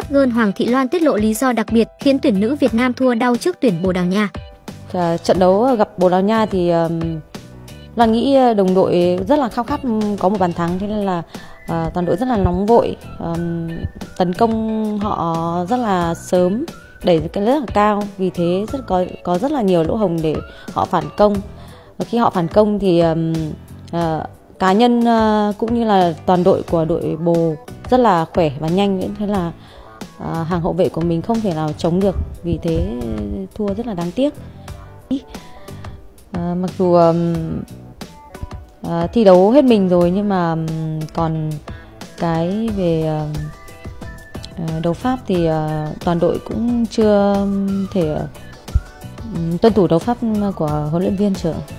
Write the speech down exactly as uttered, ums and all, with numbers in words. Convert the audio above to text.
Gơn Hoàng Thị Loan tiết lộ lý do đặc biệt khiến tuyển nữ Việt Nam thua đau trước tuyển Bồ Đào Nha. À, trận đấu gặp Bồ Đào Nha thì um, Loan nghĩ đồng đội rất là khao khát có một bàn thắng, thế nên là uh, toàn đội rất là nóng vội, um, tấn công họ rất là sớm, đẩy cái rất là cao, vì thế rất có có rất là nhiều lỗ hổng để họ phản công. Và khi họ phản công thì um, uh, cá nhân uh, cũng như là toàn đội của đội Bồ rất là khỏe và nhanh, thế là uh, hàng hậu vệ của mình không thể nào chống được, vì thế thua rất là đáng tiếc. Uh, mặc dù um, uh, thi đấu hết mình rồi, nhưng mà um, còn cái về uh, đấu pháp thì uh, toàn đội cũng chưa thể uh, tuân thủ đấu pháp của huấn luyện viên trưởng.